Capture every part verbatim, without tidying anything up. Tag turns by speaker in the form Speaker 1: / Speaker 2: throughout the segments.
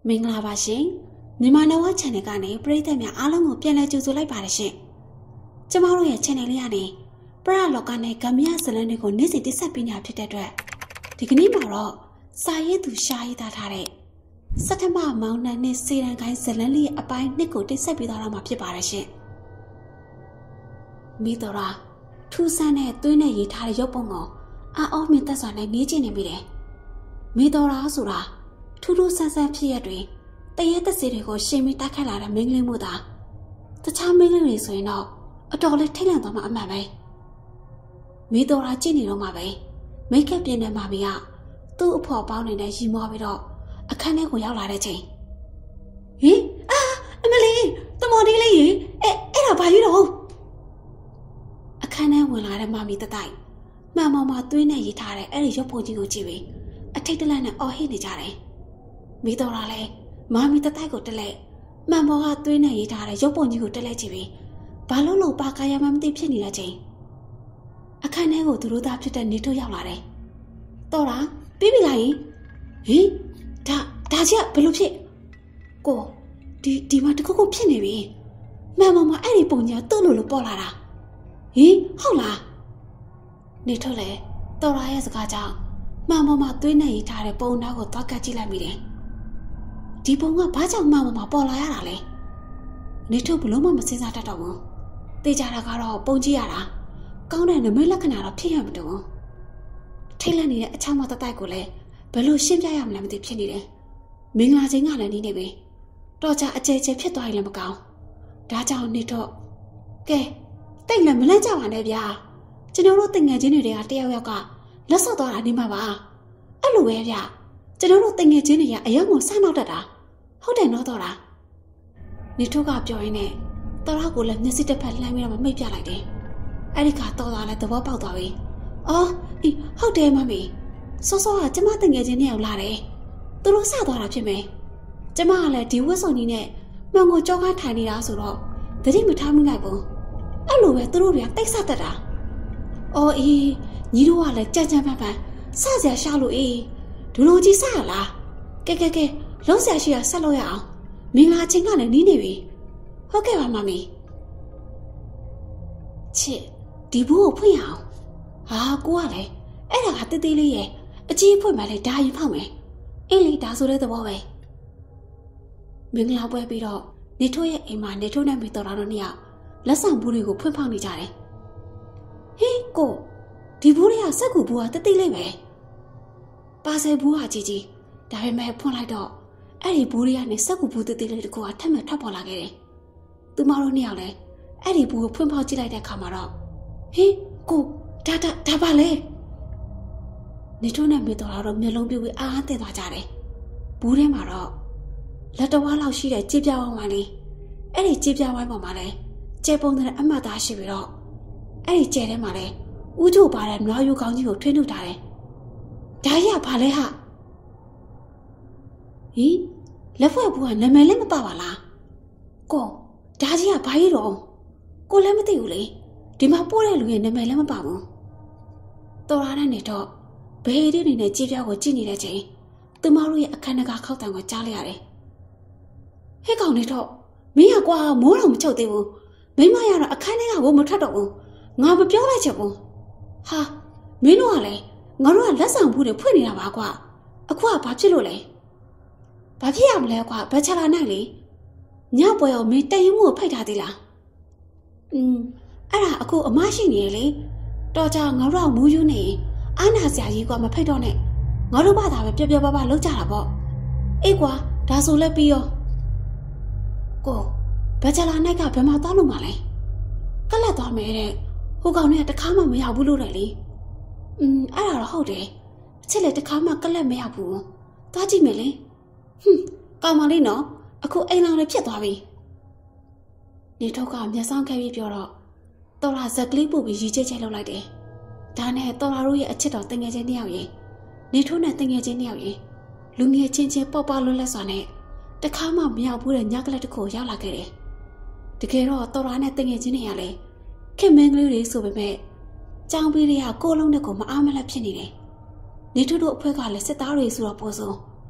Speaker 1: မင်္ဂလာပါရှင်မြန်မာနဝ channel ကနေပရိသတ်များအားလုံးကိုပြန်လည်ကြိုဆိုလိုက်ပါတယ်ရှင်ကျမတို့ရဲ့ channel လေးကနေပရလောကနဲ့ဂမ်မီယာဇလန်တွေကိုနေ့စဉ်တင်ဆက်ပေးနေတာဖြစ်တဲ့အတွက်ဒီကနေ့မှာတော့စာရေးသူရှာရေးသားထားတဲ့စက်တမမောင်နှံနဲ့စေရန်ကိုင်းဇလန်လေးရဲ့အပိုင်းနှစ်ကိုတင်ဆက်ပေးသွားတော့မှာဖြစ်ပါတယ်ရှင်မိတော်ရာထူးဆန်းတဲ့သွေးနဲ့ရေးထားတဲ့ရုပ်ပုံကိုအာအောမြင့်သက်စွာနဲ့နေကျင်နေမိတယ်မိတော်ရာဆိုတာထူးထူးဆန်းဆန်းဖြစ်ရတွင်တရေသက်စီတွေကိုရှင်းပြီးတိုက်ခတ်လာတဲ့မင်းကလေးမျိုးသားတခြားမင်းကလေးတွေဆိုရင်တော့အတော်လေးထိတ်လန့်သွားမှအမှန်ပဲမိတော်ရာကြည့်နေတော့မှပဲမိတ်ကပ်ပြင်းတဲ့မာမီကသူ့အဖော်ပေါင်းနေတဲ့ရီမောပြီးတော့အခန်းထဲကိုရောက်လာတဲ့ချိန်ဟင်အာအမလေးတမော်ဒီလေးရေအဲအဲ့ဒါဘာကြီးတော့အခန်းထဲဝင်လာတဲ့မာမီတတိုက်မှန်မှန်မှသွေးနဲ့ရေးထားတဲ့အဲ့ဒီရုပ်ပုံကြီးကိုကြည့်ပြီးအထိတ်တလန့်နဲ့အော်ဟစ်နေကြတယ်မိတော်ရာလည်းမာမီတတိုက်ကိုတက်လက်မှန်ပေါ်ကသွေးနဲ့ရေးထားတဲ့ရုပ်ပုံကြီးကိုတက်လက်ကြည့်ပြီးဘာလို့လို့ပါကာရမှမသိဖြစ်နေတဲ့ချိန်အခန်းထဲကိုသူတို့သားဖြစ်တဲ့နေထုတ်ရောက်လာတယ်တော်တာပြီးပြီလားဟင်ဟင်ဒါဒါကြီးကဘယ်လိုဖြစ်ကိုဒီဒီမှာတခုခုဖြစ်နေပြီမှန်မှန်မှအဲ့ဒီပုံကြီးကသူ့လိုလိုပေါ်လာတာဟင်ဟုတ်လားနေထုတ်လေတော်ရာရဲ့စကားကြောင့်မှန်မှန်မှသွေးနဲ့ရေးထားတဲ့ပုံနာကိုသွားကတ်ကြည့်လိုက်မိတယ်ဒီပုံကဘာကြောင့်မှန်မှန်မှပေါ်လာရတာလဲနေထုတ်ဘလို့မှမစင်စားတတ်တော့ဘူးသိကြတာကတော့ပုံကြည့်ရတာကောင်းတဲ့နမိတ်လက္ခဏာတော့ဖြစ်ရမှာတူထိတ်လန့်နေတဲ့အချောင်းမတတိုက်ကိုလည်းဘယ်လိုရှင်းပြရမလဲမသိဖြစ်နေတယ်မင်္ဂလာချိန်ကလည်းနေနေပြီတော့ကြအကျဲကျဲဖြစ်သွားရင်လည်းမကောင်းဒါကြောင့်နေတော့ကဲတိတ်လည်းမလန့်ကြပါနဲ့ဗျာကျွန်တော်တို့တငယ်ချင်းတွေကတယောက်ယောက်ကလက်ဆော့သွားတာနေမှာပါအဲ့လိုပဲဗျာကျွန်တော်တို့တငယ်ချင်းတွေကအယံကိုစနောက်တတ်တာဟုတ်တယ်နော်တော်လားနေထုတ်ကပြောရင်းနဲ့တော်ရကိုလည်းမျက်စိတစ်ဖက်လှမ်းပြီးတော့မှမိတ်ပြလိုက်တယ်အဲ့ဒီကတော်သားလည်းသဘောပေါက်သွားပြီအော်အေးဟုတ်တယ်မမီစောစောကကျမတငယ်ချင်းနှစ်ယောက်လာတယ်သူတို့စသွားတာဖြစ်မယ်ကျမကလည်းဒီဝတ်စုံကြီးနဲ့မှန်ကိုကြောကားထိုင်နေတာဆိုတော့တတိမထားမိလိုက်ဘူးအဲ့လိုပဲသူတို့တွေကတိတ်ဆတတ်တာအော်အေးညီတို့ကလည်းကြမ်းကြမ်းပန်းပန်းစစရာရှာလို့အေးဒူလိုကြီးစရလားကဲကဲကဲလုံးဆရာရှိရဆက်လို့ရအောင်မင်္ဂလာချင်းကလည်းနီးနေပြီဟုတ်ကဲ့ပါမမီချစ်ဒီဘူးကိုဖွင့်ရအောင်ဟာကိုကလည်းအဲ့ဒါကတေးသေးလေးရဲ့အကြီးဖွင့်မှလည်းဒါရင်ဖောက်မယ်အင်းလေဒါဆိုတဲ့သဘောပဲမင်္ဂလာပွဲပြီးတော့နေထိုးရဲ့အိမ်မှာနေထိုးနဲ့မိတော်တော်တို့နှစ်ယောက်လက်ဆောင်ဘူးတွေကိုဖွင့်ဖောက်နေကြတယ်ဟေးကိုဒီဘူးတွေကစက်ကူဘူးကတေးသေးလေးပဲပါဆယ်ဘူးဟာကြီးကြီးဒါပေမဲ့ဖွင့်လိုက်တော့အဲ့ဒီဘူးတွေကနေစက်ကူဘူးတေးသေးလေးတကူကထပ်မထပ်ပေါ်လာခဲ့တယ်သူမတို့နှစ်ယောက်လည်းအဲ့ဒီဘူးကိုဖွင့်ဖောက်ကြည့်လိုက်တဲ့အခါမှာတော့ဟေးကိုဒါဒါဒါပါလေနေထိုးနဲ့မိတော်တော်မျိုးလုံးပြပြီးအားအသင့်သွားကြတယ်ဘူးထဲမှာတော့လက်တော်ဝါလောက်ရှိတဲ့ကြေးပြဝိုင်းဝိုင်းလေးအဲ့ဒီကြေးပြဝိုင်းပေါ်မှာလည်းကျဲပုံတဲ့အမှတ်သားရှိပြီးတော့အဲ့ဒီကျဲထဲမှာလည်းဥချိုပါတဲ့နွားရိုးကောင်းကြီးကိုထွင်းထုတ်ထားတယ်ဒါရပါလေဟာဟင်လက်ဖွဲ့ဘူးကနာမည်လည်းမပါပါလားကိုဒါကြီးကဘာကြီးတော့ကိုလည်းမသိဘူးလေဒီမှာပို့တဲ့လူရဲ့နာမည်လည်းမပါဘူးတော်ရတဲ့နေတော့ဘေးရီတွေနဲ့ကြေးပြောက်ကိုကြည့်နေတဲ့ချိန်သူမတို့ရဲ့အခန်းကခောက်တံကိုကြားလိုက်ရတယ်ဟဲ့ကောင်နေတော့မင်းကကွာမိုးတော်မချုပ်သေးဘူးမိမရတော့အခန်းထဲကကိုမထွက်တော့ဘူးငါမပြောလိုက်ချက်ဘူးဟာမင်းတို့ကလည်းငါတို့ကလက်ဆောင်ဘူးတွေဖွင့်နေတာပါကွာအခုကဘာဖြစ်လို့လဲဘာဖြစ်ရမလဲကွာဘယ်ချလာနိုင်လေညပွဲရောမင်းတရင်မှုကိုဖိတ်ထားသေးလားอืมအဲ့ဒါအခုအမရှိနေလေတော်ကြငါတို့ကမူးယူနေအာနာစရာကြီးကွာမဖိတ်တော့နဲ့ငါတို့ဘာသာပဲပြပြပပလောက်ကြတာပေါ့အေးကွာဒါဆိုလည်းပြီးရောကိုဘယ်ချလာနိုင်ကဘယ်မှာတောင်းလို့မလဲကလတ်သွားမယ်တဲ့ဟိုကောင်ကတခါမှမရောက်ဘူးလို့တယ်လေอืมအဲ့ဒါတော့ဟုတ်တယ်အချက်လေတခါမှကလတ်မရောက်ဘူးသွားကြည့်မယ်လေဟွန်းကောင်မလေးနော်အခုအိမ်လောင်တွေဖြစ်သွားပြီနေထုတ်ကမျက်စောင်းခဲပြီးပြောတော့တော်လာဇက်ကလေးပို့ပြီးရီကျဲကျဲလောက်လိုက်တယ်ဒါနဲ့တော်လာတို့ရဲ့အချစ်တော်တငယ်ချင်းတယောက်ရင်နေထိုးနဲ့တငယ်ချင်းတယောက်ရင်လူငယ်ချင်းချင်းပေါက်ပါလွတ်လပ်စွာနဲ့တခါမှမရောက်ဘူးတဲ့ညကလေးတစ်ခုရောက်လာခဲ့တယ်တကယ်တော့တော်လာနဲ့တငယ်ချင်းတွေကလည်းခင်မင်းကလေးတွေဆိုပေမဲ့ကြောင်ပီးတွေကကိုလုံးနဲ့ကိုမအားမလတ်ဖြစ်နေတယ်နေထိုးတို့အဖွဲကလည်းစစ်သားတွေဆိုတော့ပို့ဆုံး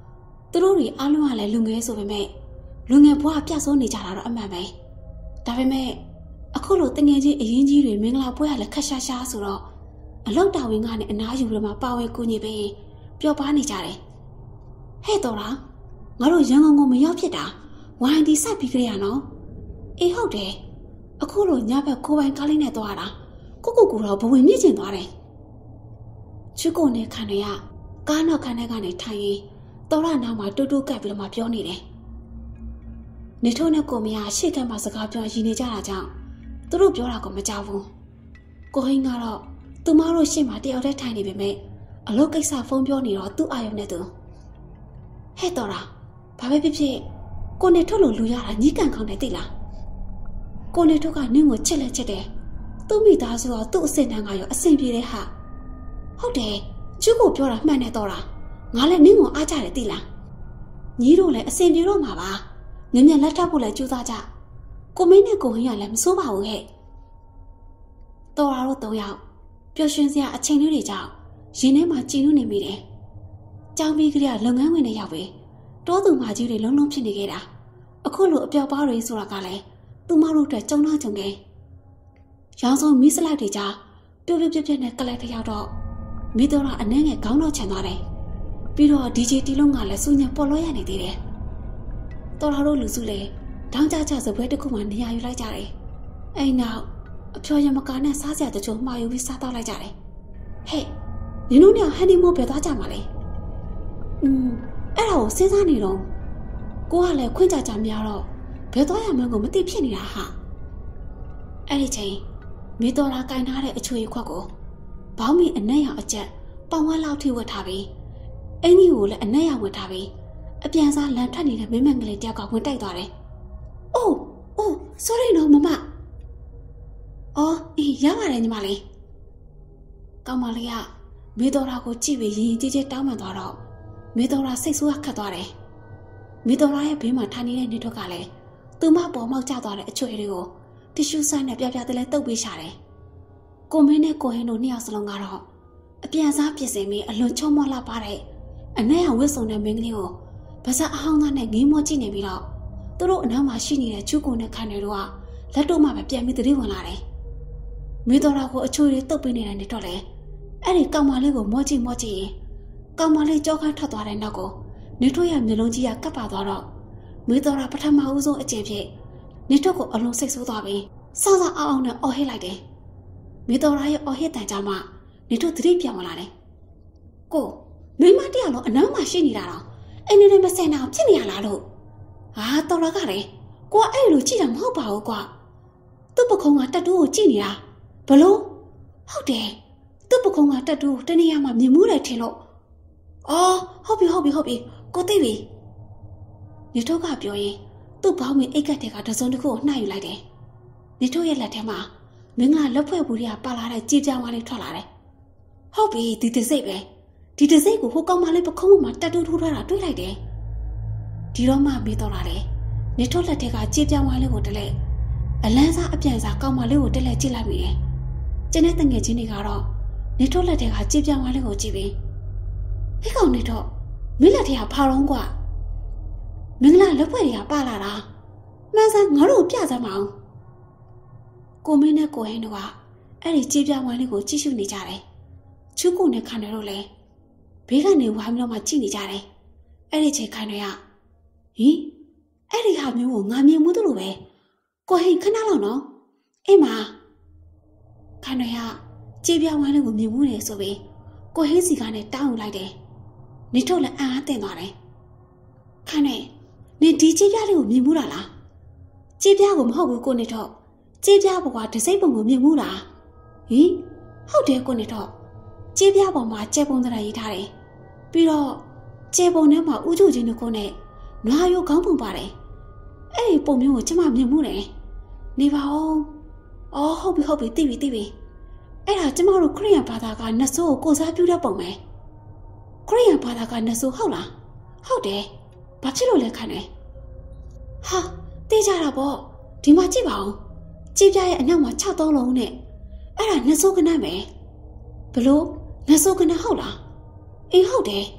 Speaker 1: သူတို့တွေအားလုံးကလည်းလူငယ်ဆိုပေမဲ့လူငယ်ဘဝပြတ်ဆုံးနေကြတာတော့အမှန်ပဲဒါပေမဲ့အခုလိုတငယ်ချင်းအရင်ကြီးတွေမင်္ဂလာပွဲကလည်းခက်ရှာရှာဆိုတော့အလောက်တာဝန်ကနေအနားယူပြီးမှပါဝင်ကူညီပေးပျော်ပါနေကြတယ်ဟဲ့တော်လားငါတို့ရန်ကုန်ကိုမရောက်ဖြစ်တာဝိုင်းဒီဆက်ပြီးကြရနော်အေးဟုတ်တယ်အခုလိုညဘက်ကိုပိုင်ကားလေးနဲ့သွားတာကိုကိုကိုတော့ဘဝင်မြင့်ကျင်သွားတယ်ချစ်ကိုနဲ့ခန္ဓာရကားနောက်ခန္ဓာကနေထိုင်ရင်တော်ရနာမှာတူတူကပ်ပြီးတော့မှပြောနေတယ်နေထိုးနဲ့ကိုမရရှေ့ကမှစကားပြောရည်နေကြတာကြောင့်သူတို့ပြောတာကိုမကြောက်ဘူးကိုဟင်းကတော့သူမတို့ရှေ့မှာတယောက်တည်းထိုင်နေပေမဲ့အလုပ်ကိစ္စဖုန်းပြောနေတော့သူ့အာရုံနဲ့သူဟဲ့တော်လားဘာပဲဖြစ်ဖြစ်ကိုနေထုတ်လို့လူရတာညှိကန်ကောင်းတယ်သိလားကိုနေထုတ်ကနင်းကိုချစ်လက်ချစ်တယ်သူ့မိသားစုကသူ့အစင်တန်းကရောအဆင်ပြေတဲ့ဟာဟုတ်တယ်ကျုပ်ကိုပြောတာမှန်တယ်တော်လားငါလည်းနင်းကိုအားကြတယ်သိလားညီတို့လည်းအဆင်ပြေတော့မှာပါငမြလက်ထပ်ဖို့လည်းကြိုးစားကြကိုမင်းနဲ့ကိုဟင်းကလည်းမစိုးပါဘူးဟဲ့တော်ရာတို့သုံးယောက်ပျော်ရွှင်စရာအချိန်လေးတွေကြောင့်ရင်ထဲမှာကြည်နူးနေမိတယ်ကြောင်ပြီးကလေးကလုပ်ငန်းဝင်တွေရောက်ပြီတောသူမကြီးတွေလုံးလုံးဖြစ်နေခဲ့တာအခုလိုအပျော်ပါးတွေဆိုတာကလည်းသူမတို့အတွက်ကြုံတော့ကြုံတယ်ရောင်စုံမီးစလိုက်တွေကြားပြပြပြပြနဲ့ကလေးတစ်ယောက်တော့မိတော်ကအနှဲငယ်ခေါင်းတော့ချန်သွားတယ်ပြီးတော့ ဒီ ဂျေ တီလုံးကလည်းစူညံပေါ်လို့ရနေသေးတယ်တော်တော်တို့လူစုလေတောင်းကြကြစပွဲတစ်ခုမှနေရာယူလိုက်ကြတယ်အိမ်နောက်အဖျော်ရမကာနဲ့စားစရာတချို့မှာယူပြီးစားတော့လိုက်ကြတယ်ဟဲ့နင်တို့ညဟန်နီမူပဲသွားကြမှာလေอืมအဲ့ဒါကိုစဉ်းစားနေတော့ကိုကလည်းခွင့်ကြကြများတော့ဘယ်သွားရမှန်းကိုမသိဖြစ်နေတာဟာအဲ့ဒီချိန်မိတော်လာကင်ထားတဲ့အချွေခွက်ကိုဘောင်းမီအနက်ရောင်အကျက်ပေါင်ဝက်လောက်ထိဝတ်ထားပြီးအင်ကြီးကိုလည်းအနက်ရောင်ဝတ်ထားပြီးအပြန်စားလန်ထွက်နေတဲ့မင်းမန်ကလေးတယောက်ကဝင်တိုက်သွားတယ်။အိုးအိုး sorry နော်မမ။အော်အေးရပါတယ်ညီမလေး။ကောင်မလေးကမေတော်ရာကိုကြည့်ပြီးရင်ကြီးကြီးတောင်းပန်သွားတော့မေတော်ရာစိတ်ဆိုးခတ်သွားတယ်။မေတော်ရာရဲ့ဘေးမှာထိုင်နေတဲ့နေထွက်ကလည်းသူမပေါ်မောက်ကျသွားတဲ့အချွေတွေကိုတီရှူဆန်နဲ့ပြပြတလဲတုပ်ပေးရှာတယ်။ကိုမင်းနဲ့ကိုဟင်းတို့နှစ်ယောက်စလုံးကတော့အပြန်စားပြင်ဆင်ပြီးအလွန်ချုံမောလာပါတဲ့အနက်ရောင်ဝတ်စုံတဲ့မင်းကလေးကိုပါဇက်အဟောင်းသားနဲ့ငင်းမောကြည့်နေပြီးတော့သူတို့အနောက်မှာရှိနေတဲ့ချူကိုနဲ့ခန္ဓာတို့ကလက်တော့မှပဲပြန်ပြီးတတိဝင်လာတယ်။မိတော်တော်ကိုအချွေတွေတုပ်ပေးနေတဲ့နေတော့လေအဲ့ဒီကောင်မလေးကိုမောကြည့်မောကြည့်ရင်ကောင်မလေးကြောခန့်ထွက်သွားတဲ့နောက်ကိုနေထွေးရမျိုးလုံးကြီးကကပ်ပါသွားတော့မိတော်တော်ပထမဦးဆုံးအကျင့်ဖြစ်နေထွေးကိုအလုံးစိတ်ဆိုးသွားပြီးစောစောအောင်အောင်နဲ့အော်ဟစ်လိုက်တယ်။မိတော်တော်ရဲ့အော်ဟစ်တန်ကြောင့်မှနေထွေးသတိပြောင်းလာတယ်။ကိုမိမတယောက်လုံးအနောက်မှာရှိနေတာတော့အဲ့နေနဲ့မဆန်အောင်ဖြစ်နေရလားလို့ဟာတော်ရကလေကိုကအဲ့လိုကြည့်တာမဟုတ်ပါဘူးကွာသူ့ပခုံးကတက်တူးကိုကြည့်နေတာဘလို့ဟုတ်တယ်သူ့ပခုံးကတက်တူးတနေရာမှာမြင်မှုတယ်ထင်လို့အော်ဟုတ်ပြီဟုတ်ပြီဟုတ်ပြီကိုသိပြီနေထုတ်ကပြောရင်သူ့ဘောင်းမင်းအိတ်ကတ်တွေကတစုံတစ်ခုကိုနှှာက်ယူလိုက်တယ်နေထုတ်ရဲ့လက်ထဲမှာမင်းကလက်ဖွဲ့ဘူးတွေကပါလာတဲ့ကြည်ပြောင်းဝါးလေးထွက်လာတယ်ဟုတ်ပြီဒီတစိတ်ပဲဒီတစိတ်ကိုဟိုကောင်မလေးပခုံးမှာတက်တူးထိုးထားတာတွေ့လိုက်တယ်ဒီတော့မှမေးတော့လာတယ်နေထုတ်လက်ထက်ကကြေးပြောင်းဝိုင်းလေးကိုတလဲအလန်းစားအပြန်စားကောင်မလေးကိုတက်လက်ကြည့်လိုက်ပြီတယ်ကျန်တဲ့တငယ်ချင်းတွေကတော့နေထုတ်လက်ထက်ကကြေးပြောင်းဝိုင်းလေးကိုကြည့်ပြီးဟဲ့ကောင်နေတော့မင်းလက်ထက်ကဖာတော့ကွာမင်္ဂလာလက်ဖွဲ့တွေကပါလာတာမှန်စားငါတို့ပြစမ်းမအောင်ကိုမင်းနဲ့ကိုဟင်းတို့ကအဲ့ဒီကြေးပြောင်းဝိုင်းလေးကိုကြည့်ရှုနေကြတယ်ချူကိုနဲ့ခန္ဓာတို့လည်းဘေးကနေဝိုင်းပြီးတော့မှကြည့်နေကြတယ်အဲ့ဒီချိန်ခန္ဓာကဟင်အဲ့ဒီဟာမျိုးကိုငါမြင်မှုတို့လိုပဲကိုဟိခဏလောက်နော်အေးမခန္ဓာရကြေးပြောင်းဝိုင်းလေးကိုမြင်မှုနေဆိုပြီးကိုဟိစီကနေတောင်းယူလိုက်တယ်နေထုတ်လည်းအံ့အားသင့်သွားတယ်ခန္ဓာနေဒီကြေးပြားလေးကိုမြင်မှုလားကြေးပြားကိုမဟုတ်ဘူးကိုနေထုတ်ကြေးပြားဘကွာဒစိမ့်ပုံကိုမြင်မှုလားဟင်ဟုတ်တယ်ကိုနေထုတ်ကြေးပြားပေါ်မှာကျဲပုံသဏ္ဍာန်ရေးထားတယ်ပြီးတော့ကျဲပုံထဲမှာဥကျုချင်းတို့ကိုနဲ့နွားရိုးခေါင်းပုံပါတယ်အဲ့ဒီပုံမျိုးကိုကျမမြင်မှုတယ်နေပါဦးအော်ဟုတ်ပြီဟုတ်ပြီသိပြီသိပြီအဲ့ဒါကျမတို့ခရစ်ယာန်ဘာသာကနတ်ဆိုးကိုကိုစားပြုတဲ့ပုံပဲခရစ်ယာန်ဘာသာကနတ်ဆိုးဟုတ်လားဟုတ်တယ်ဘာဖြစ်လို့လဲခန့်နေဟာသိကြတာပေါ့ဒီမှာကြည့်ပါဦးကြည်ပြရဲ့အနောက်မှာခြောက်သုံးလုံးနဲ့အဲ့ဒါနတ်ဆိုးကနတ်ပဲဘလို့နတ်ဆိုးကနတ်ဟုတ်လားအေးဟုတ်တယ်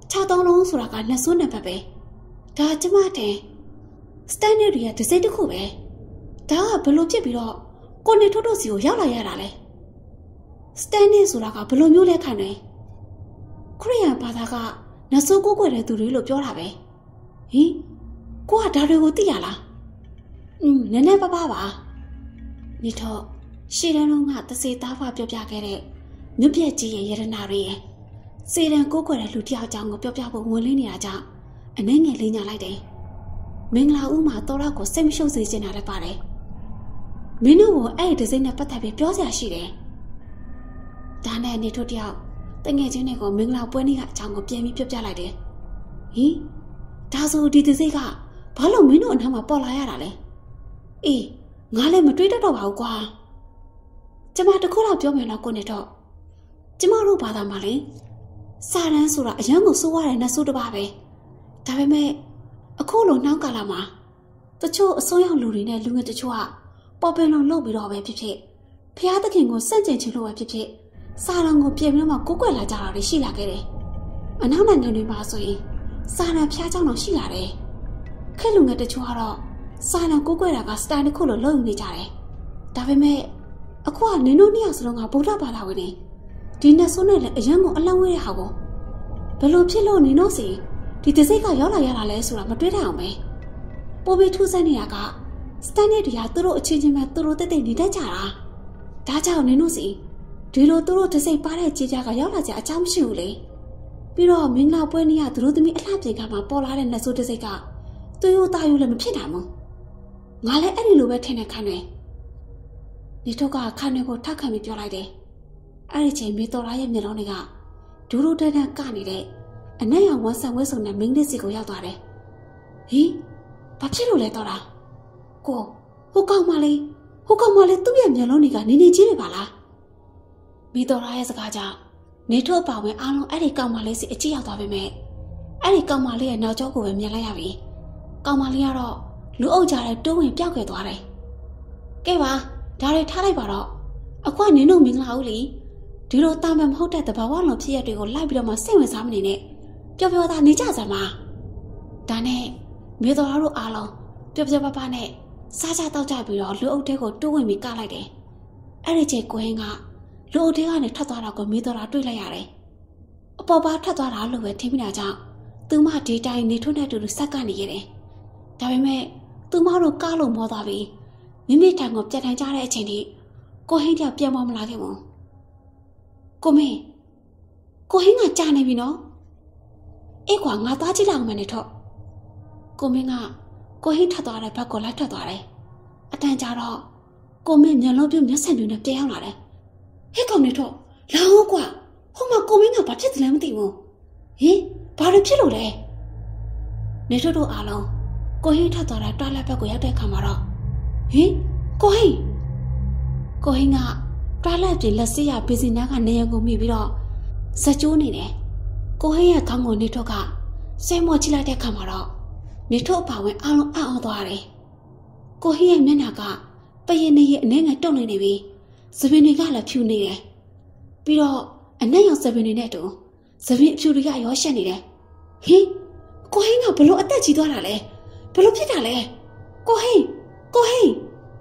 Speaker 1: ၆တောင်းလုံးဆိုတာကနှစ်စွန်းနံပါတ်ပဲဒါကျမတင်စတန်နရီကတစ်စိတ်တစ်ခုပဲဒါကဘလို့ဖြစ်ပြီးတော့ကိုနေထိုးတို့စီကိုရောက်လာရတာလဲစတန်နရီဆိုတာကဘလို့မျိုးလဲခံနေခရီးယန်ဘာသာကနဆိုးကိုကိုွယ်တဲ့သူတွေလို့ပြောတာပဲဟင်ကိုကဒါတွေကိုသိရလားอืมနည်းနည်းပါးပါးပါနေတော့ရှေ့တန်းလုံးကတစေသားဖပြောပြခဲ့တဲ့မြပြက်ကြီးရဲ့ယရနာတွေရဲ့စေတံကိုကိုွယ်တဲ့လူတစ်ယောက်အကြောင်းကိုပြောပြဖို့ဝင်လင်းနေတာကြောင့်အနှဲငယ်လေးညာလိုက်တယ်မင်္ဂလာဦးမှာတော်တော့ကိုစိတ်မရှုပ်စေချင်တာလည်းပါတယ်မင်းတို့ကိုအဲ့ဒီဒစိမ့်နဲ့ပတ်သက်ပြီးပြောစရာရှိတယ်ဒါနဲ့နေထုတ်တယောက်တငယ်ချင်းတွေကိုမင်္ဂလာပွဲနေ့ကအကြောင်းကိုပြန်ပြီးပြောပြလိုက်တယ်ဟင်ဒါဆိုဒီဒစိမ့်ကဘာလို့မင်းတို့အနားမှာပေါ်လာရတာလဲအေးငါလည်းမတွေးတတ်တော့ပါဘူးကွာကျမတခုတော့ပြောမယ်တော့ကိုနေတော့ကျမတို့ဘာသာမှာလေစာရန်ဆိုတာအရန်ကိုစိုးရတဲ့နတ်ဆိုးတစ်ပါးပဲဒါပေမဲ့အခုလိုနှောင်းကာလမှာတချို့အစိုးရလူတွေနဲ့လူငယ်တချို့ကပေါ်ပင်လုံးလုပ်ပြီးတော့ပဲဖြစ်ဖြစ်ဖျားသခင်ကိုစန့်ကျင်ချင်လို့ပဲဖြစ်ဖြစ်စာရန်ကိုပြင်ပြီးတော့ကိုကိုွယ်လာကြတာတွေရှိလာခဲ့တယ်အနောက်နိုင်ငံတွေမှာဆိုရင်စာရန်ဖျားကြောင်းတော့ရှိလာတယ်ခေတ်လူငယ်တချို့ကတော့စာရန်ကိုကိုွယ်တာကစတိုင်တစ်ခုလိုလုပ်နေကြတယ်ဒါပေမဲ့အခုကနင်တို့နှစ်ယောက်စလုံးကဗုဒ္ဓဘာသာဝင်နေဒီနဲ့ဆိုနဲ့လည်းအရန်ကိုအလံဝဲတဲ့ဟာကိုဘယ်လိုဖြစ်လို့နင်တို့စီဒီတစိတ်ကရောက်လာရတာလဲဆိုတာမတွေးတတ်အောင်ပဲပိုပြီးထူးဆန်းနေတာကစတန်နေတွေကသူတို့အချင်းချင်းပဲသူတို့တိတ်တိတ်နေတတ်ကြတာဒါကြောင့်နင်တို့စီဒီလိုသူတို့တစိတ်ပါတဲ့ကြေးကြကရောက်လာကြအကြောင်းမရှိဘူးလေပြီးတော့မင်္ဂလာပွဲနေ့ကသူတို့သမီးအလှပြေကမှပေါ်လာတဲ့လက်ဆိုးတစိတ်ကသူ့ရိုးသားရိုးလည်းမဖြစ်နိုင်ဘူးငါလည်းအဲ့ဒီလိုပဲထင်နေခံနေနေတော့ကခါနေကိုထပ်ခံပြီးပြောလိုက်တယ်အဲ့ဒီချိန်မေတော်လာရဲ့မျက်လုံးတွေကဒူးဒူးတန်းတန်းကနေတဲ့အနက်ရောင်ဝမ်းဆန်ဝဲဆုံတဲ့မင်းလေးစီကိုရောက်သွားတယ်ဟင်ဘာဖြစ်လို့လဲတော်တာကိုဟိုကောင်မလေးဟိုကောင်မလေးသူ့ရဲ့မျက်လုံးတွေကနေနေကြီးနေပါလားမေတော်လာရဲ့စကားကြောင့်နေထုတ်ပါဝင်အားလုံးအဲ့ဒီကောင်မလေးစီအကြည့်ရောက်သွားပေမဲ့အဲ့ဒီကောင်မလေးရဲ့နောက်ကျောကိုပဲမြင်လိုက်ရပြီကောင်မလေးကတော့လူအုပ်ကြတဲ့တိုးဝင်ပြောက်ခဲ့သွားတယ်ကဲပါဒါတွေထားလိုက်ပါတော့အခုကနင်းတို့မင်္ဂလာဦးလီဒီလိုတာမန်မဟုတ်တဲ့တဘာဝလုံးဖြစ်ရတွေကိုလိုက်ပြီးတော့မှစိတ်ဝင်စားမနေနဲ့ပျော်ပျော်သားနေကြစမ်းပါဒါနဲ့မြေတော်တို့အားလုံးပျော်ပျော်ပါပါနဲ့စားကြတောက်ကြပြီးတော့လူအုပ်တဲကိုတိုးဝင်ပြီးကလိုက်တယ်အဲ့ဒီချိန်ကိုဟင်းကလူအုပ်တဲကနေထွက်သွားတော့ကိုမြေတော်တွေ့လိုက်ရတယ်အပေါ်ပါထွက်သွားတာလို့ပဲထင်မိတာကြောင့်သူမဒီတိုင်းနေထွန်းတဲ့တူတူဆက်ကနေရတယ်ဒါပေမဲ့သူမတို့ကားလို့မောသွားပြီးမိမိထံကိုပြတ်ထန်ကြတဲ့အချိန်ထိကိုဟင်းကြောက်ပြန်မမလာခဲ့ဘူးကိုမင်းကိုဟင်းကကြာနေပြီနော်အေးကွာငါသားကြည့်လောက်မယ်နေတော့ကိုမင်းကကိုဟင်းထပ်သွားတဲ့ဘက်ကိုလိုက်ထပ်သွားတယ်အတန်ကြာတော့ကိုမင်းမျက်လုံးပြုတ်မျက်စံတွေနဲ့ပြန်ရောက်လာတယ်ဟဲ့ကောင်နေတော့လာဟုတ်ကွာဟိုမှာကိုမင်းကဘာဖြစ်တယ်လဲမသိဘူးဟင်ဘာလို့ဖြစ်လို့လဲနေတော့တို့အားလုံးကိုဟင်းထပ်သွားတဲ့တွားလက်ဘက်ကိုရောက်တဲ့အခါမှာတော့ဟင်ကိုဟင်းကိုဟင်းကတွားလက်ပြင်လက်စီးရဘီစီနာကနေရကိုမိပြီးတော့စကြိုးနေတယ်ကိုဟင်းရဲ့ခေါင်းကိုနေတော့ကဆဲမော်ကြည့်လိုက်တဲ့အခါမှာတော့နေတော့အပါဝင်အားလုံးအံ့ဩသွားတယ်ကိုဟင်းရဲ့မျက်နှာကပရင်နေရဲ့အနေငယ်တုံနေနေပြီးသပင်တွေကလည်းဖြူနေတယ်ပြီးတော့အနက်ရောင်သပင်တွေနဲ့တူသပင်အဖြူတွေကရောရှက်နေတယ်ဟင်ကိုဟင်းကဘလို့အသက်ကြီးသွားတာလဲဘလို့ဖြစ်တာလဲကိုဟင်းကိုဟင်း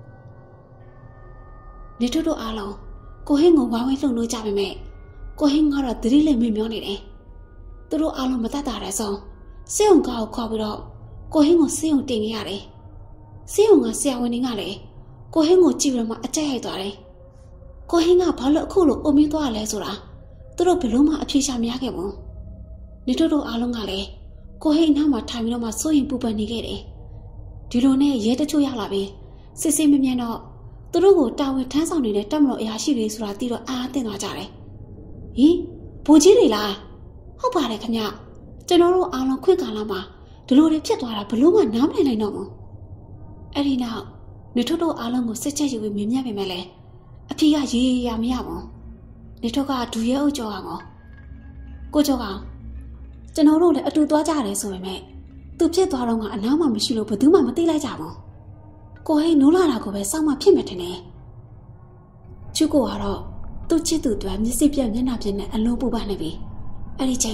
Speaker 1: နေတို့တို့အားလုံးကိုဟင်းကိုဝိုင်းဝန်းလှုပ်လို့ကြပါမယ်ကိုဟင်းကတော့သတိနဲ့မြင်မျောနေတယ်သူတို့အားလုံးမတတ်တာတဲ့ဆုံးစေုံကားကိုခေါ်ပြီးတော့ကိုဟင်းကိုစေုံတင်နေရတယ်စေုံကဆရာဝန်တွေကလည်းကိုဟင်းကိုကြည့်ပြီးတော့မှအကြက်ရိုက်သွားတယ်ကိုဟင်းကဘာလို့အခုလိုအုံမင်းသွားရလဲဆိုတာသူတို့ဘလို့မှအဖြေရှာမရခဲ့ဘူးနေတို့တို့အားလုံးကလည်းကိုဟင်းအနားမှာထိုင်ပြီးတော့မှစိုးရင်ပူပန်နေခဲ့တယ်ဒီလိုနဲ့ရဲတချို့ရောက်လာပြီးစစ်စစ်မြင်မြင်တော့သူတို့ကိုတာဝန်ထမ်းဆောင်နေတဲ့တပ်မတော်အရာရှိတွေဆိုတာသိတော့အားအသင့်သွားကြတယ်ဟင်ဘိုးကြီးတွေလားဟုတ်ပါတယ်ခင်ဗျကျွန်တော်တို့အားလုံးခွင့်ကာလမှာဒီလိုတွေဖြစ်သွားတာဘလို့မှနားမလည်နိုင်တော့ဘူးအဲ့ဒီနောက်နေထုတ်တို့အားလုံးကိုစစ်ချက်ယူပြီးမြင်မြတ်ပေမဲ့လည်းအဖေကရေရမရဘူးနေထုတ်ကဒူရဲအုပ်ကျော်ကောင်ကိုကျော်ကောင်ကျွန်တော်တို့လည်းအတူသွားကြတယ်ဆိုပေမဲ့သူဖြစ်သွားတော့ကအနားမှမရှိလို့ဘယ်သူမှမသိလိုက်ကြဘူးကိုဟိနိုးလာတာကိုပဲစောင့်မှဖြစ်မယ်ထင်တယ်ချူကိုကတော့သူ့ချစ်သူတွေမျက်စိပြက်မျက်နှာပြက်နဲ့အလုံးပူပါနေပြီအဲ့ဒီချိန်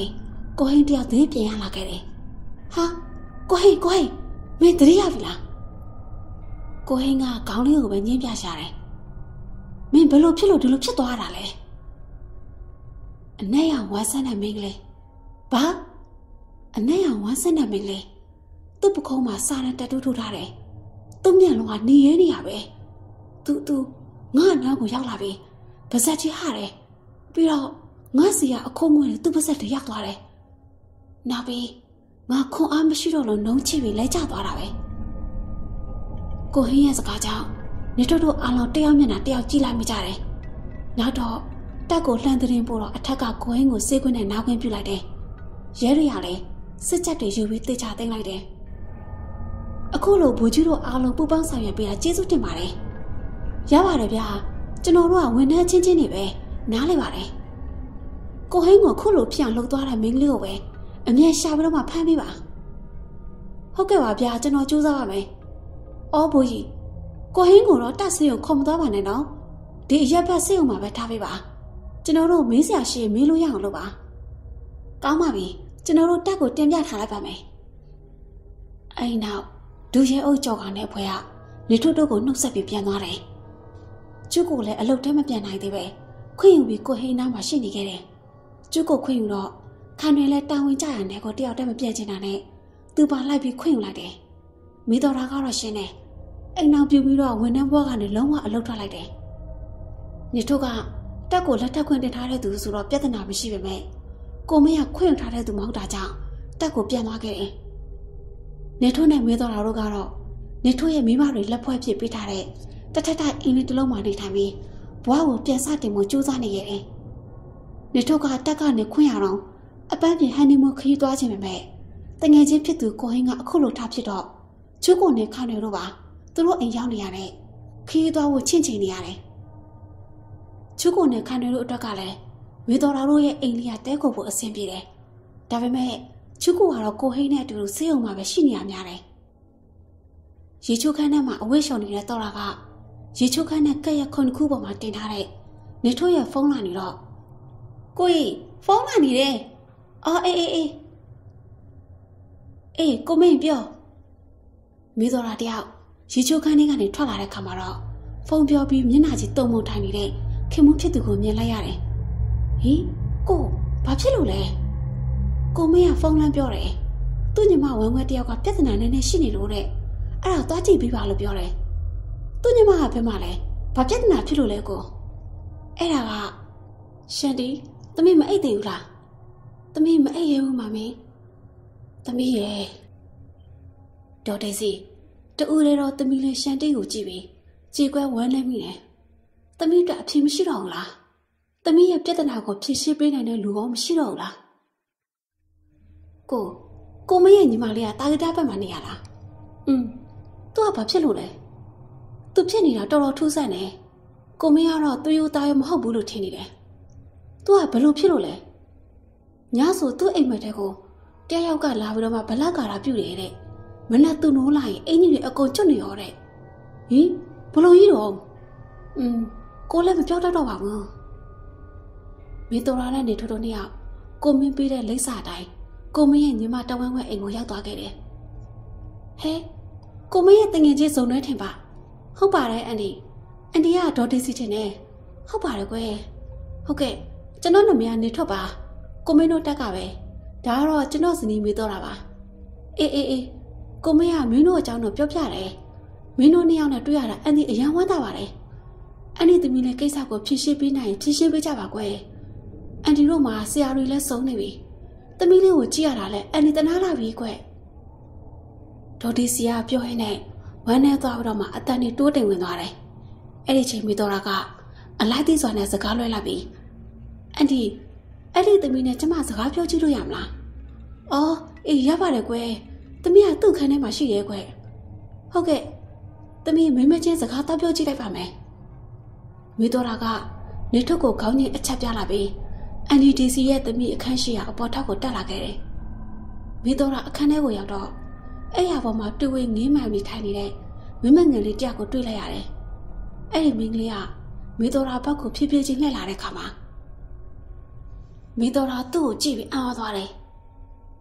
Speaker 1: ကိုဟင်းတယောက်သေးပြင်ရလာခဲ့တယ်ဟာကိုဟင်းကိုဟင်းမင်းတတိယပြီလားကိုဟင်းကခေါင်းလေးကိုပဲညှင်းပြရှာတယ်မင်းဘယ်လိုဖြစ်လို့ဒီလိုဖြစ်သွားတာလဲအနက်ရောင်ဝါဆန်းတဲ့မင်းကလေးဘာအနက်ရောင်ဝါဆန်းတဲ့မင်းကလေးသူ့ပခုံးမှာစာရန်တက်တူးထိုးထားတယ်သူ့မျက်လုံးကနေရဲနေရပဲသူသူငါ့နောက်ကိုရောက်လာပြီပါဇက်ကြီးဟာတယ်ပြီးတော့ငါစီကအခုံးငွေသူ့ပါဇက်တွေရောက်သွားတယ်နောက်ပြီးငါခွန်အားမရှိတော့လို့နှုံးချိပြီးလဲကျသွားတာပဲကိုဟင်းရဲ့စကားကြောင့်နေတို့တို့အားလုံးတယောက်မျက်နှာတယောက်ကြည့်လိုက်မိကြတယ်နောက်တော့တက်ကိုလှမ်းသတင်းပို့တော့အထက်ကကိုဟင်းကိုစေးခွင်းနဲ့နားခွင်းပြလိုက်တယ်ရဲရရလဲစစ်ချက်တွေယူပြီးတေချာသိမ်းလိုက်တယ်အခုလိုဘူကြီးတို့အားလုံးပူပေါင်းဆောင်ရွက်ပေးတာကျေးဇူးတင်ပါတယ်ရပါတယ်ဗျာကျွန်တော်တို့ကဝန်ထမ်းချင်းချင်းတွေပဲနားလေပါတယ်ကိုဟင်းကိုခုလိုဖြစ်အောင်လှုပ်သွားတဲ့မင်းကလေးကိုပဲအမြဲရှာပြီးတော့မှဖမ်းပေးပါဟုတ်ကဲ့ပါဗျာကျွန်တော်ကြိုးစားပါမယ်အော်ဘူကြီးကိုဟင်းကိုတော့တက်ဆေးကိုခုံမသွားပါနဲ့နော်ဒီအရက်ဘက်ဆေးုံမှာပဲထားပေးပါကျွန်တော်တို့မင်းဆရာရှိမေးလို့ရအောင်လုပ်ပါကောင်းပါပြီကျွန်တော်တို့တက်ကိုတင်ပြထားလိုက်ပါမယ်အဲ့နောက်ဒူရဲအုပ်ကြော်ကောင်နဲ့ဖွဲကနေထုတို့ကိုနှုတ်ဆက်ပြီးပြန်သွားတယ်ကျုပ်ကိုလည်းအလုပ်တည်းမပြန်နိုင်သေးပဲခွင့်ယူပြီးကိုဟင်းနားမှာရှိနေခဲ့တယ်ကျုပ်ကိုခွင့်ယူတော့ခံတွေလည်းတာဝန်ကြရတဲ့ကိုတယောက်တည်းမပြန်ချင်တာနဲ့သူပါလိုက်ပြီးခွင့်ယူလိုက်တယ်မိတော်တာကတော့ရှင်းတယ်အိမ်နောက်ပြူပြီးတော့ဝန်ထမ်းဘွားကနေလုံးဝအလုပ်ထွက်လိုက်တယ်နေထုကတက်ကိုလက်ထက်ခွင့်တင်ထားတဲ့သူဆိုတော့ပြဿနာမရှိပေမဲ့ကိုမင်းကခွင့်ယူထားတဲ့သူမဟုတ်တာကြောင့်တက်ကိုပြန်သွားခဲ့တယ်နေထုနဲ့မေးတော်တာတို့ကတော့နေထုရဲ့မိမတွေလက်ဖွဲ့ဖြစ်ပေးထားတဲ့တထက်ထအင်းလေးတစ်လုံးမှနေထိုင်ပြီးဘွားကိုပြန်စတင်မှုစူးစမ်းနေရတယ်နေထုကတက်ကနေခွင့်ရတော့အပန်းပြင်ဟန်နီမွန်းခရီးသွားခြင်းပဲမဲ့တငယ်ချင်းဖြစ်သူကိုဟင်းကအခုလိုထားဖြစ်တော့ကျုပ်ကိုနေခါနေတော့ပါသူတို့အိမ်ရောက်နေရတဲ့ခရီးသွားဖို့ချင့်ချိန်နေရတယ်ကျုပ်ကိုနေခါနေတို့အတွက်ကလည်းဝေတော်တော်တို့ရဲ့အိမ်လေးကတဲခုဖို့အဆင်ပြေတယ်ဒါပေမဲ့ကျုပ်ကတော့ကိုဟင်းနဲ့အတူတူဆေးရုံမှာပဲရှိနေရများတယ်ရေချိုးခန်းထဲမှာအဝတ်ရှောင်နေတဲ့တော်တာကရေချိုးခန်းနဲ့ကက်ရခွန်ခုပေါ်မှာတင်ထားတဲ့နေထိုးရဲ့ဖုန်းလာနေတော့ကိုကြီးဖုန်းလာနေတယ်အော်အေးအေးအေးအေးကိုမင်းပြောမိတော်တာတယောက်ရေချိုးခန်းထဲကနေထွက်လာတဲ့ခါမှာတော့ဖုန်းပြောပြီးမျက်နှာကြီးတုံ့ပုံထိုင်နေတဲ့ခင်မွန်းဖြစ်သူကိုမြင်လိုက်ရတယ်ဟင်ကိုဘာဖြစ်လို့လဲကိုမင်းကဖုန်းလမ်းပြောတယ်သူ့ညီမဝမ်းဝဲတယောက်ကပြဿနာနည်းနည်းရှိနေလို့တဲ့အဲ့ဒါသွားကြည့်ပြီးပါလို့ပြောတယ်သူ့ညီမကဘယ်မှာလဲဘာပြဿနာဖြစ်လို့လဲကိုအဲ့ဒါကရှန်တီသမီးမအိတ်သေးဘူးလားသမီးမအိတ်ရဘူးမမင်းသမီးရဲ့ဒေါ်ဒေးစီတူရဲတော့သမီးလေးရှန်တီကိုကြည့်ပြီးကြေကွဲဝမ်းနေမိတယ်သမီးကအဖြေမရှိတော့ဘူးလားသမီးရဲ့ပြဿနာကိုဖြေရှင်းပေးနိုင်တဲ့လူကောမရှိတော့ဘူးလားကိုကိုမရဲ့ညီမလေးကတာဂတာဘက်မှာနေရလားอืมသူကဘာဖြစ်လို့လဲသူဖြစ်နေတာတော်တော်ထူးဆန်းတယ်ကိုမင်းကတော့သူ့ရိုးသားရမဟုတ်ဘူးလို့ထင်နေတယ်သူကဘယ်လိုဖြစ်လို့လဲညဆိုသူ့အိမ်မက်တဲ့ကိုတယောက်ကလာပြီးတော့မှဗလကာတာပြုတ်တယ်တဲ့မနက်သူ့နိုးလာရင်အင်းကြီးတွေအကုန်ကျွတ်နေရောတဲ့ဟင်ဘလို့ကြီးတော့อืมကိုလည်းမပြောတတ်တော့ပါဘူးမင်းတော်ရတဲ့နေထိုးထိုးနှစ်ယောက်ကိုမင်းပေးတဲ့လိပ်စာတိုင်းကိုမင်းရဲ့ညီမတဝန်းဝဲအိမ်ကိုရောက်သွားခဲ့တယ်ဟဲကိုမင်းရဲ့တငယ်ချင်းစုံနှဲထင်ပါဟုတ်ပါတယ်အန်ဒီအန်ဒီကဒေါ်ဒေးစီတင်နေဟုတ်ပါတယ်ကွယ်ဟုတ်ကဲ့ကျွန်တော်နာမည်ကနေထွက်ပါကိုမင်းတို့တက်ကပဲဒါကတော့ကျွန်တော်ဇနီးမေးတော့တာပါအေးအေးအေးကိုမင်းကမင်းတို့အကြောင်းတော့ပြောပြတယ်မင်းတို့နှစ်ယောက်နဲ့တွေ့ရတာအန်ဒီအယံဝမ်းသာပါတယ်အန်ဒီသမီးလည်းကိစ္စကိုဖြေရှင်းပေးနိုင်ဖြေရှင်းပေးကြပါကွယ်အန်ဒီတို့မှာဆရာတွေလည်းစုံနေပြီသမီးလေးကိုကြည့်ရတာလဲအန်ဒီတနာလာပြီကွယ်ဒေါ်ဒေးစီကပြောရင်းနဲ့ဝမ်းနဲ့သွားပြီးတော့မှအတန်နဲ့တိုးတိမ်ဝင်သွားတယ်အဲ့ဒီချိန်မိတော့ကအလိုက်သေးစွာနဲ့စကားလွှဲလိုက်ပြီးအန်ဒီအဲ့ဒီသမီးနဲ့ကျမစကားပြောကြည့်လို့ရမလားအော်အေးရပါတယ်ကွယ်သမီးကသူ့ခန်းထဲမှာရှိရဲကွယ်ဟုတ်ကဲ့သမီးမိမချင်းစကားတော့ပြောကြည့်လိုက်ပါမယ်မိတော့ကနေထုတ်ကိုခေါင်းကြီးအချက်ပြလာပြီးအန်ဒီဒီစီရဲ့သမီးအခန်းရှိရာအပေါ်ထောက်ကိုတက်လာခဲ့တယ်မိတော့အခန်းထဲကိုရောက်တော့အဲ့ရပေါ်မှာတွေ့ဝေးငင်းမှန်ပြီးထိုင်နေတဲ့မင်းမငယ်လေးတယောက်ကိုတွေ့လိုက်ရတယ်။အဲ့ဒီမင်းကလေးကမိတော်ရာဘက်ကိုဖြည်းဖြည်းချင်းလှည့်လာတဲ့ခါမှာမိတော်ရာသူ့ကိုကြည့်ပြီးအော်သွားတယ်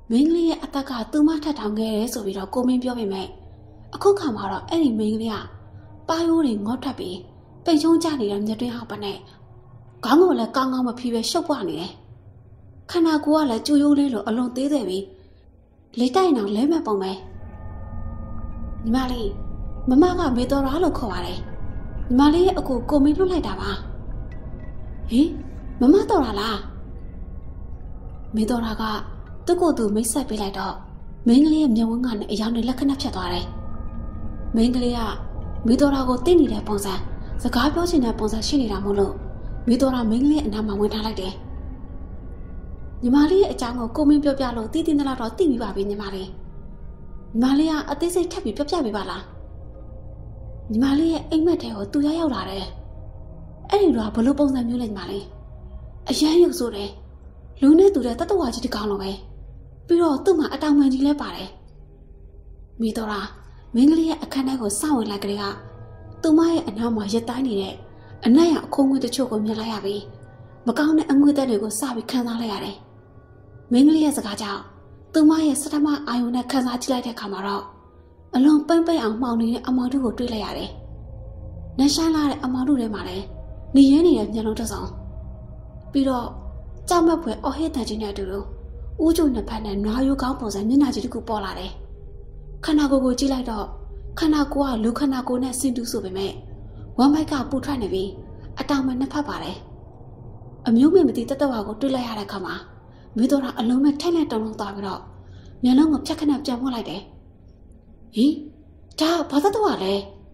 Speaker 1: မင်းကလေးရဲ့အသက်ကသူ့မထက်ထောင်ခဲ့တယ်ဆိုပြီးတော့ကိုမင်းပြောပေမဲ့အခုခါမှာတော့အဲ့ဒီမင်းကလေးကပါယိုးတွေငေါ့ထပ်ပြီးပိတ်ချုံးကျနေတဲ့မြတ်တွင်းဟောက်ပနဲ့ခေါင်းကိုလည်းကောင်းကောင်းမဖြီးပဲရှုပ်ပွားနေတယ်ခန္ဓာကိုယ်ကလည်းကြိုးရိုးလေးလိုအလွန်သေးသေးပြီးလေးတိုက်အောင်လဲမဲ့ပုံပဲညီမလေးမမကမေတော်ရာလို့ခေါ်ပါတယ်ညီမလေးရဲ့အကူကိုမင်းလွတ်လိုက်တာပါဟင်မမတော်ရာလားမေတော်ရာကသူ့ကိုယ်သူမိတ်ဆက်ပေးလိုက်တော့မင်းကလေးရဲ့မျက်ဝန်းကနေအယောင်တွေလက်ခဏဖြတ်သွားတယ်မင်းကလေးကမေတော်ရာကိုသိနေတဲ့ပုံစံစကားပြောချင်တဲ့ပုံစံရှိနေတာမို့လို့မေတော်ရာမင်းကလေးအနားမှာဝင်ထားလိုက်တယ်ညီမလေးရဲ့အကြောင်းကိုကိုမင်းပြောပြလို့တည်တည်နေတော့သိပြီးပါပြီညီမလေးညီမလေးကအသေးစိတ်ထပ်ပြီးပြောပြပေးပါလားညီမလေးရဲ့အိမ်မက်ထဲကိုသူရောက်ရောက်လာတယ်အဲ့ဒီတော့ဘလို့ပုံစံမျိုးလဲညီမလေးအရန်ရုပ်ဆိုးတယ်လူနဲ့တူတဲ့တတဝါကြီးတစ်ကောင်လိုပဲပြီးတော့သူ့မှာအတောင်ပံကြီးလဲပါတယ်မိတော်ရာမင်းကလေးရဲ့အခန်းထဲကိုစောင့်ဝင်လိုက်ကလေးကသူမရဲ့အနားမှာရက်တိုင်းနေတဲ့အနက်ရအခုံးငွေတချို့ကိုမြင်လိုက်ရပြီးမကောင်းတဲ့အငွေသက်တွေကိုစပြီးခံစားလိုက်ရတယ်မင်းကလေးရဲ့စကားကြောင့်သူမရဲ့စတမအာယုံနဲ့ခံစားကြည့်လိုက်တဲ့အခါမှာတော့အလွန်ပိမ့်ပိမ့်အောင်မှောင်နေတဲ့အမောင်တို့ကိုတွေ့လိုက်ရတယ်။နှဆိုင်လာတဲ့အမောင်တို့ထဲမှာလည်းနေရင်းနေတဲ့မျက်လုံးတစ်စုံပြီးတော့ကြောက်မက်ဖွယ်အော်ဟစ်တန်ကြီးနဲ့အတူတူဦးကျုံနှစ်ဖက်နဲ့နွားရိုးကောင်းပုံစံမျက်နှာကြီးတစ်ခုပေါ်လာတယ်။ခန္ဓာကိုယ်ကိုကြည့်လိုက်တော့ခန္ဓာကိုယ်ကလူခန္ဓာကိုယ်နဲ့ဆင်တူဆိုပေမဲ့ဝမ်းမိုက်ကပူထွက်နေပြီးအတောင်မှနှစ်ဖက်ပါတယ်။အမျိုးမင်းမသိတသက်ဝါကိုတွေ့လိုက်ရတဲ့အခါမှာမိတော်ကအလုံးမဲ့ထိုက်လက်တုံလုံးသွားပြီးတော့မျက်လုံးကိုဖြတ်ခနဲ့ပြန်ဖွင့်လိုက်တယ်ဟင်ဒါဘာသက်တော့လဲ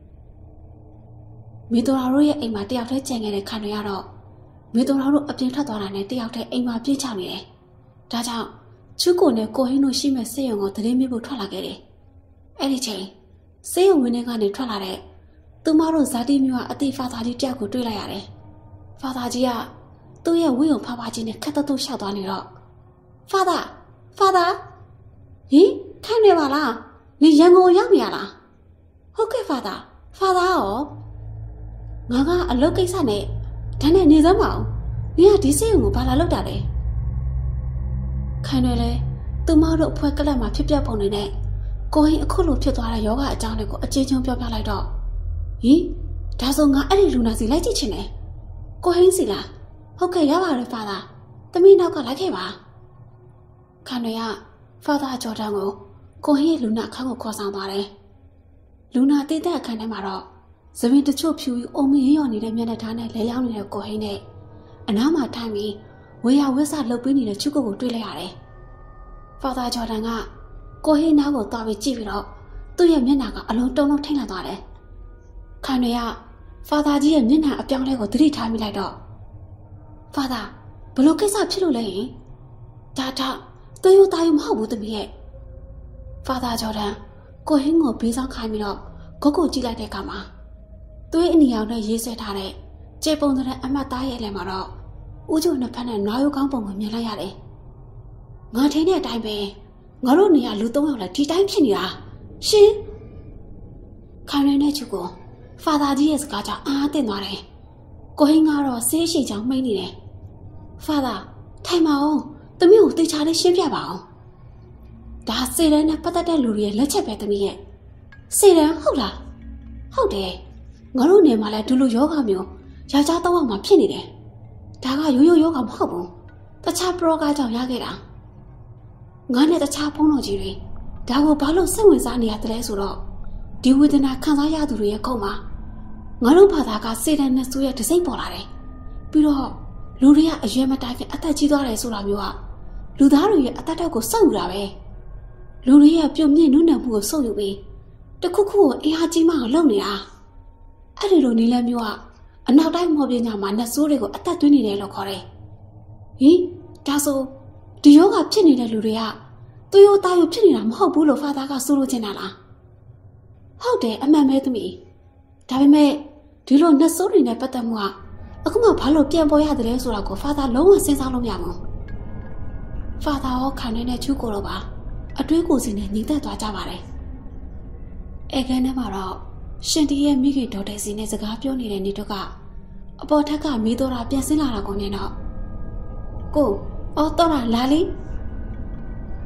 Speaker 1: မိတော်တို့ရဲ့အိမ်မှာတယောက်တည်းကြံခဲ့တဲ့ခံရတော့မိတော်တို့အပြင်ထွက်သွားတာနဲ့တယောက်တည်းအိမ်မှာပြေးချနေတယ်ဒါကြောင့်ချူကိုနဲ့ကိုဟင်းတို့ရှိမဲ့ဆေးရုံကိုသတင်းပေးဖို့ထွက်လာခဲ့တယ်အဲ့ဒီချိန်ဆေးရုံဝင်းထဲကနေထွက်လာတဲ့သူမတို့ဇာတိမျိုးကအတိဖာသာကြီးတယောက်ကိုတွေ့လိုက်ရတယ်ဖာသာကြီးကသူ့ရဲ့ဝိယုံဖာဖာကြီးနဲ့ခက်တတ်တော့ရှောက်သွားနေတော့ဖာသာဖာသာဟင်ခိုင်းနေပါလားနေရန်ကုန်ရောက်နေရလားဟုတ်ကဲ့ဖာသာဖာသာရောငါကအလုပ်ကိစ္စနဲ့ဒါနဲ့နေစမ်းမအောင်နင်ကဒီစိတ်ကိုဘာလာလောက်တာလဲခိုင်းနေလေသူမတို့အဖွဲကလပ်မှာဖြစ်ပြပုံနေနဲ့ကိုဟင်းအခုလိုဖြစ်သွားတဲ့ယောဂအကြောင်းတွေကိုအချင်းချင်းပြောပြလိုက်တော့ဟင်ဒါဆိုငါအဲ့ဒီလူနာစီလိုက်ကြည့်ချင်တယ်ကိုဟင်းစီလားဟုတ်ကဲ့ရပါတယ်ဖာသာသမီးနောက်ကလိုက်ခဲ့ပါခိုင်းနေရဖာသာဂျော်ဒန်ကိုကိုဟင်းရဲ့လူနာအခန်းကိုခေါ်ဆောင်သွားတယ်။လူနာတိတ်တဲ့အခန်းထဲမှာတော့သပင်တချို့ဖြူပြီးအုံမင်းရော်နေတဲ့မျက်နှာသားနဲ့လဲလျောင်းနေတဲ့ကိုဟင်းနဲ့အနားမှာထိုင်ပြီးဝေယဝစ်စလှုပ်ပေးနေတဲ့ချူကိုကိုတွေ့လိုက်ရတယ်။ဖာသာဂျော်ဒန်ကကိုဟင်းနားကိုသွားပြီးကြည့်ပြီးတော့သူ့ရဲ့မျက်နှာကအလုံးတုံးလုံးထိတ်လန့်သွားတယ်။ခိုင်တွေကဖာသာကြီးရဲ့မျက်နှာအပြောင်းလဲကိုသတိထားမိလိုက်တော့ဖာသာဘလို့ကိစ္စဖြစ်လို့လဲဟင်ဒါဒါသွေးရိုးသားရိုးမဟုတ်ဘူးသမီးရဲ့ဖာသာဂျော်ဒန်ကိုဟင်းကိုဘေးဆောင်ခိုင်းပြီးတော့ဂုတ်ကိုကြည့်လိုက်တဲ့အခါမှာသွေးအနီအောင်နဲ့ရေးဆွဲထားတဲ့ကျေပုံတဲ့အမတ်သားရဲ့လည်းမှာတော့ဦးကျုံနှစ်ဖက်နဲ့နွားရိုးကောင်းပုံကိုမြင်လိုက်ရတယ်။ငါထင်းတဲ့အတိုင်းပဲငါတို့နေရာလူသုံးယောက်လည်းဒီတိုင်းဖြစ်နေတာရှင်ခိုင်ရတဲ့ချူကိုဖာသာကြီးရဲ့စကားကြောင့်အားတင်သွားတယ်။ကိုဟင်းကတော့ဆေးရှိချောင်းမှိန်းနေတယ်။ဖာသာထိုင်ပါအောင်သမီးကိုတေချာလေးရှင်းပြပါအောင်ဒါစေရန်နဲ့ပတ်သက်တဲ့လူတွေရဲ့လက်ချက်ပဲသမီးရဲ့စေရန်ဟုတ်လားဟုတ်တယ်ငါတို့နေမှာလဲဒူလိုယောဂမျိုးယောက်ျားတော့မှဖြစ်နေတယ်ဒါကရိုးရိုးယောဂမဟုတ်ဘူးတခြားပရောဂကြောင့်ရခဲ့တာငါနဲ့တခြားဖုန်းတော်ကြီးတွေဒါကိုဘာလို့စိတ်ဝင်စားနေရတယ်လဲဆိုတော့ဒီဝေဒနာခံစားရသူတွေရဲ့ခုံမှာငါတို့ဘာသာကစေရန်နဲ့ဆိုးရဲ့ဒစိမ့်ပေါ်လာတယ်ပြီးတော့လူတွေကအရွယ်မတိုင်ခင်အသက်ကြီးသွားတယ်ဆိုတာမျိုးကလူသားတွေရဲ့အသက်တောက်ကိုစောင့်ယူတာပဲလူတွေရဲ့ပြုံမြင့်နုနယ်မှုကိုစောင့်ယူပြီးတခုခုကိုအင်အားကြီးမှအောင်လုပ်နေတာအဲ့ဒီလိုနေလဲမျိုးကအနောက်တိုင်းမော်ပြညာမှာနတ်ဆိုးတွေကိုအသက်သွင်းနေတယ်လို့ခေါ်တယ်ဟင်ဒါဆိုဒီယောဂဖြစ်နေတဲ့လူတွေကသူရောသားရောဖြစ်နေတာမဟုတ်ဘူးလို့ဖာသာကဆိုလိုချင်တာလားဟုတ်တယ်အမှန်ပဲသမီးဒါပေမဲ့ဒီလိုနတ်ဆိုးတွေနဲ့ပတ်သက်မှုကအခုမှဘာလို့ပြန်ပေါ်ရတယ်လဲဆိုတာကိုဖာသာလုံးဝစဉ်းစားလို့မရဘူးဖာသာရောခံနေတဲ့ချူကိုတော့ပါအတွေးကိုစီနဲ့ညီသက်သွားကြပါတယ်အဲခန်းထဲမှာတော့ရှင်တီရဲ့မိခင်ဒေါ်တဲစီနဲ့စကားပြောနေတဲ့နေတော့ကအပေါ်ထက်ကမီးတော်တာပြန်ဆင်းလာတာကိုမြင်တော့ကိုအော်တော်တာလာလီ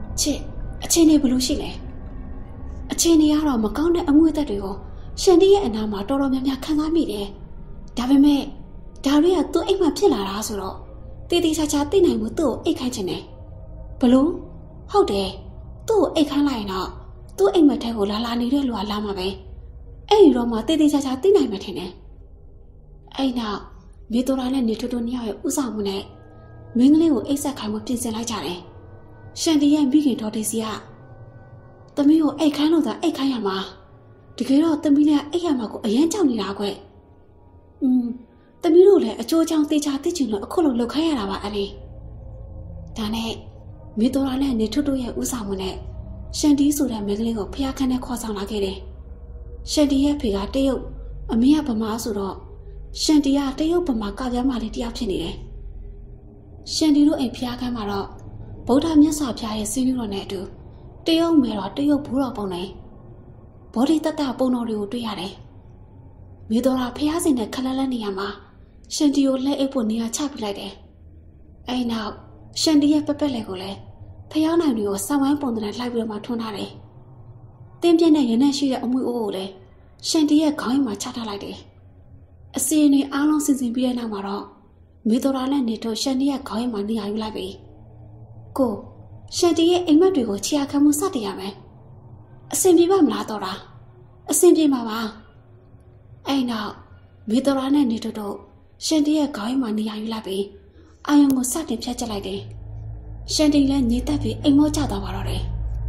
Speaker 1: ချစ်အချင်းနေဘလို့ရှိလဲအချင်းနေကတော့မကောင်းတဲ့အငွေ့သက်တွေကိုရှန်တီရဲ့အနာမှာတော်တော်များများခံစားမိတယ်ဒါပေမဲ့ဒါတွေကသူ့အိမ်မှာဖြစ်လာတာဆိုတော့တေးသေးချာချာသိနိုင်မှုသူ့ကိုအိတ်ခိုင်းချင်တယ်ဘလို့ဟုတ်တယ်သူ့ကိုအိတ်ခိုင်းလိုက်ရင်တော့သူ့အိမ်မက်ထဲကိုလာလာနေတဲ့လူကလာမှာပဲအဲ့ဒီတော့မှတေးသေးချာချာသိနိုင်မှထင်တယ်အဲ့နောက်မေတိုရာနဲ့နေထိုးတိုးနှစ်ယောက်ရဲ့ဥဆောင်မှုနဲ့မင်းကလေးကိုအိတ်ဆက်ခိုင်းမှုပြင်ဆင်လိုက်ကြတယ်ရှန်တီရဲ့မိခင်တော်တေးစီကသမီးကိုအိတ်ခိုင်းလို့သာအိတ်ခိုင်းရမှာတကယ်တော့သမီးလေးကအိတ်ရမှာကိုအရင်ကြောက်နေတာကွอืมသမီးတို့လည်းအကျိုးချောင်းတေးချာသိချင်လို့အခုလိုလှုပ်ခိုင်းရတာပါအလေးဒါနဲ့မေတိုရာနဲ့နေထိုးတိုးရဲ့ဥဆောင်မှုနဲ့ရှန်တီဆိုတဲ့မိန်းကလေးကိုဖျားခန်းနဲ့ခေါ်ဆောင်လာခဲ့တယ်ရှန်တီရဲ့ဖေကတရုတ်အမေကဗမာဆိုတော့ရှန်တီကတရုတ်ဗမာကပြားမလေးတရားဖြစ်နေတယ်ရှန်တီတို့အိမ်ဖျားခန်းမှာတော့ဗုဒ္ဓမြတ်စွာဘုရားရဲ့စည်းမျဉ်းတော်နဲ့အတူတရုတ်မယ်တော်တရုတ်ဘိုးတော်ပုံနဲ့ဘောဓိတတပုံတော်တွေကိုတွေ့ရတယ်မေတော်ရာဖျားစင်နဲ့ခက်လက်လက်နေရမှာရှန်တီကိုလက်အိပ်ဖို့နေရာချပြလိုက်တယ်အဲ့နောက်ရှန်တီရဲ့ပက်ပက်လေကိုလည်းဖျားနိုင်တွေကိုစောင်းဝိုင်းပုံနဲ့လိုက်ပြီးတော့မှထွန်းထားတယ်တင်းပြင်းတဲ့ရနက်ရှိတဲ့အမွှေးအိုးကိုလည်းရှန်တီရဲ့ခေါင်းမှာချထားလိုက်တယ်အစီအနေအားလုံးစီစဉ်ပြီးတဲ့နောက်မှာတော့မေတော်ရာနဲ့နေထိုးရှန်တီရဲ့ခေါင်းမှာနေရာယူလိုက်ပြီကိုရှန်တီရဲ့အိမ်မက်တွေကိုချီယာခံမှုစတင်ရမယ်အဆင်ပြေပါမလားတော်တာအဆင်ပြေမှာပါအဲ့နောက်မေတော်ရာနဲ့နေထိုးတို့ရှန်တီရဲ့ခေါင်းမှာနေရာယူလိုက်ပြီးအာယုံကိုစတင်ဖြတ်ကျလိုက်တယ်ရှန်တီလည်းညစ်တက်ပြီးအိမ်မောကျသွားပါတော့တယ်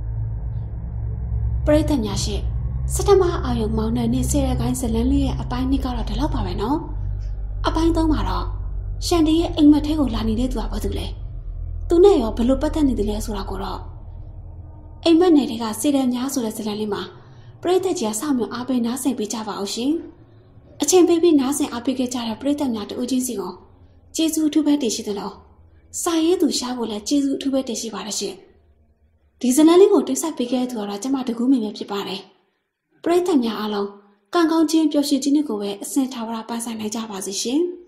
Speaker 1: ပရိသတ်များရှိစတမအာယုံမောင်နှံနဲ့ဆယ်ရကိုင်းဇလန်းလေးရဲ့အပိုင်းနှစ်ကတော့ဒီလောက်ပါပဲနော်အပိုင်းသုံးမှာတော့ရှန်တီရဲ့အိမ်မက်ထဲကိုလာနေတဲ့သူကဘာသူလဲသူနဲ့ရောဘယ်လိုပတ်သက်နေတယ်လဲဆိုတာကိုတော့အိမ်မက်နယ်တွေကစေတံများဆိုတဲ့ဇလန်းလေးမှာပရိသတ်ကြီးကစောင့်မျှော်အားပေးနားဆင်ပေးကြပါအောင်ရှင်အချိန်ပေးပြီးနားဆင်အားပေးခဲ့ကြတဲ့ပရိသတ်များတို့ဦးချင်းစီကိုကျေးဇူးအထူးပဲတင်ရှိသလိုစာရေးသူရှားဖို့လည်းကျေးဇူးအထူးပဲတင်ရှိပါတယ်ရှင်ဒီဇလန်းလေးကိုတိကျပေးခဲ့တဲ့သူကတော့ကျမတကူးမိပဲဖြစ်ပါတယ်ပရိသတ်များအားလုံးကံကောင်းခြင်းပျော်ရွှင်ခြင်းတွေကိုပဲအစဉ်ထာဝရပန်းဆိုင်နိုင်ကြပါစေရှင်